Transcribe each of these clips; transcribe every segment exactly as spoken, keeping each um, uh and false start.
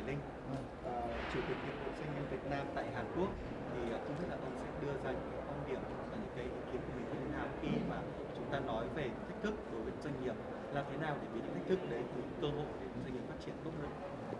Linh, ờ, Chủ tịch Hiệp hội Doanh nhân Việt Nam tại Hàn Quốc, thì ờ, không biết là ông sẽ đưa ra những cái quan điểm và những cái ý kiến của mình như thế nào khi mà chúng ta nói về thách thức đối với doanh nghiệp, làm thế nào để biến những thách thức đấy thành cơ hội để doanh nghiệp phát triển tốt hơn.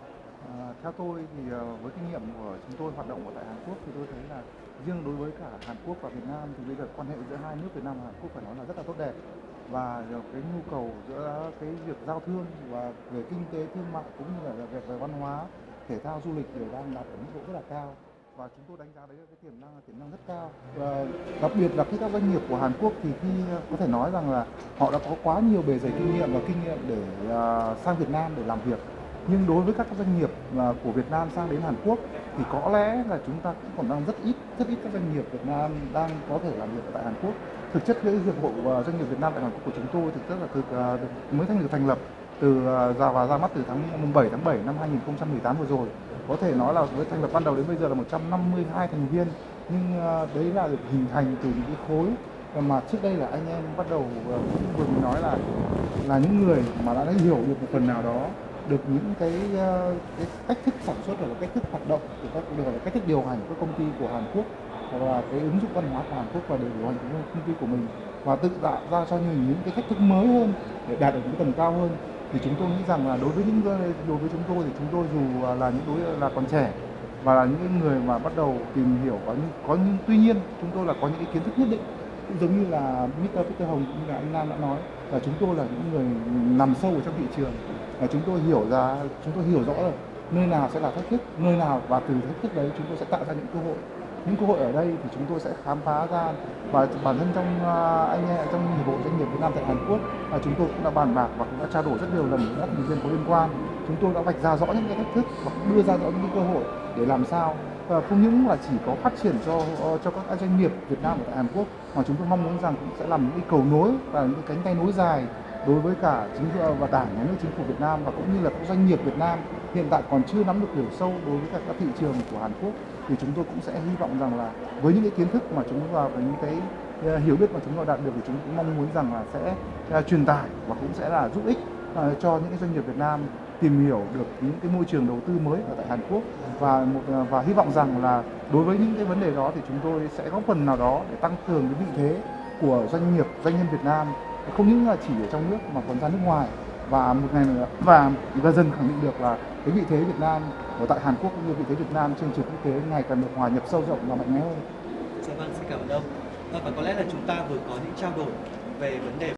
À, theo tôi thì ờ, với kinh nghiệm của chúng tôi hoạt động ở tại Hàn Quốc thì tôi thấy là riêng đối với cả Hàn Quốc và Việt Nam thì bây giờ quan hệ giữa hai nước Việt Nam và Hàn Quốc phải nói là rất là tốt đẹp, và ờ, cái nhu cầu giữa cái việc giao thương và về kinh tế thương mại cũng như là về, về văn hóa, thể thao, du lịch đều đang đạt ở mức độ rất là cao, và chúng tôi đánh giá đấy là cái tiềm năng là tiềm năng rất cao. Và đặc biệt là khi các doanh nghiệp của Hàn Quốc thì khi ờ, có thể nói rằng là họ đã có quá nhiều bề dày kinh nghiệm và kinh nghiệm để ờ, sang Việt Nam để làm việc, nhưng đối với các doanh nghiệp à, của Việt Nam sang đến Hàn Quốc thì có lẽ là chúng ta cũng còn đang rất ít rất ít các doanh nghiệp Việt Nam đang có thể làm việc tại Hàn Quốc. Thực chất cái hiệp hội à, doanh nghiệp Việt Nam tại Hàn Quốc của chúng tôi thực chất là từ à, mới thành được thành lập từ à, ra và ra mắt từ tháng mùng bảy tháng bảy năm hai nghìn không trăm mười tám vừa rồi. Có thể nói là với thành lập ban đầu đến bây giờ là một trăm năm mươi hai thành viên, nhưng à, đấy là được hình thành từ những cái khối mà trước đây là anh em bắt đầu à, vừa mình nói là là những người mà đã hiểu được một phần nào đó được những cái, ờ, cái cách thức sản xuất và cách thức hoạt động của các được là cách thức điều hành của công ty của Hàn Quốc, hoặc là cái ứng dụng văn hóa của Hàn Quốc và để điều hành của công ty của mình, và tự tạo ra cho mình những cái thách thức mới hơn để đạt được những tầm cao hơn. Thì chúng tôi nghĩ rằng là đối với những đối với chúng tôi thì chúng tôi dù là những đối là còn trẻ và là những người mà bắt đầu tìm hiểu có những có những tuy nhiên chúng tôi là có những cái kiến thức nhất định, cũng giống như là mít tơ Peter Hồng cũng như là anh Nam đã nói, là chúng tôi là những người nằm sâu ở trong thị trường, và chúng tôi hiểu ra chúng tôi hiểu rõ là nơi nào sẽ là thách thức, nơi nào, và từ thách thức đấy chúng tôi sẽ tạo ra những cơ hội. Những cơ hội ở đây thì chúng tôi sẽ khám phá ra, và bản thân trong uh, anh em trong hiệp hội doanh nghiệp Việt Nam tại Hàn Quốc, uh, chúng tôi cũng đã bàn bạc và cũng đã trao đổi rất nhiều lần với các thành viên có liên quan. Chúng tôi đã vạch ra rõ những cái thách thức và cũng đưa ra rõ những cái cơ hội để làm sao uh, không những là chỉ có phát triển cho uh, cho các doanh nghiệp Việt Nam ở tại Hàn Quốc, mà chúng tôi mong muốn rằng cũng sẽ làm những cái cầu nối và những cái cánh tay nối dài đối với cả chính phủ và đảng nhà nước chính phủ Việt Nam, và cũng như là các doanh nghiệp Việt Nam hiện tại còn chưa nắm được hiểu sâu đối với cả các thị trường của Hàn Quốc. Thì chúng tôi cũng sẽ hy vọng rằng là với những cái kiến thức mà chúng và với những cái uh, hiểu biết mà chúng tôi đạt được thì chúng cũng mong muốn rằng là sẽ uh, truyền tải và cũng sẽ là giúp ích uh, cho những cái doanh nghiệp Việt Nam tìm hiểu được những cái môi trường đầu tư mới ở tại Hàn Quốc, và một uh, và hy vọng rằng là đối với những cái vấn đề đó thì chúng tôi sẽ góp phần nào đó để tăng cường cái vị thế của doanh nghiệp doanh nhân Việt Nam, không những là chỉ ở trong nước mà còn ra nước ngoài, và một ngày nữa và và dần khẳng định được là cái vị thế Việt Nam ở tại Hàn Quốc cũng như vị thế Việt Nam trên trường quốc tế ngày càng được hòa nhập sâu rộng và mạnh mẽ hơn. Dạ vâng, xin cảm ơn ông. Và, và có lẽ là chúng ta vừa có những trao đổi về vấn đề